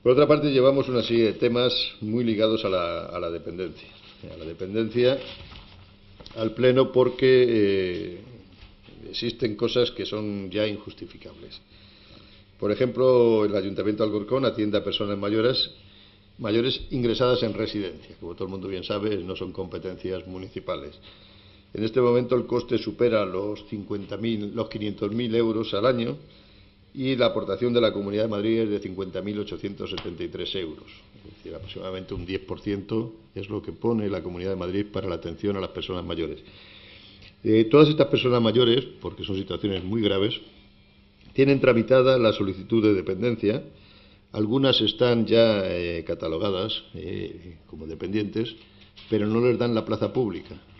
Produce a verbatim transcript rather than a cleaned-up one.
Por otra parte, llevamos una serie de temas muy ligados a la, a la dependencia. A la dependencia al Pleno porque eh, existen cosas que son ya injustificables. Por ejemplo, el Ayuntamiento de Alcorcón atiende a personas mayores, mayores ingresadas en residencia. Como todo el mundo bien sabe, no son competencias municipales. En este momento el coste supera los cincuenta mil, los quinientos mil euros al año y la aportación de la Comunidad de Madrid es de cincuenta mil ochocientos setenta y tres euros. Es decir, aproximadamente un diez por ciento es lo que pone la Comunidad de Madrid para la atención a las personas mayores. Eh, todas estas personas mayores, porque son situaciones muy graves, tienen tramitada la solicitud de dependencia. Algunas están ya eh, catalogadas eh, como dependientes, pero no les dan la plaza pública.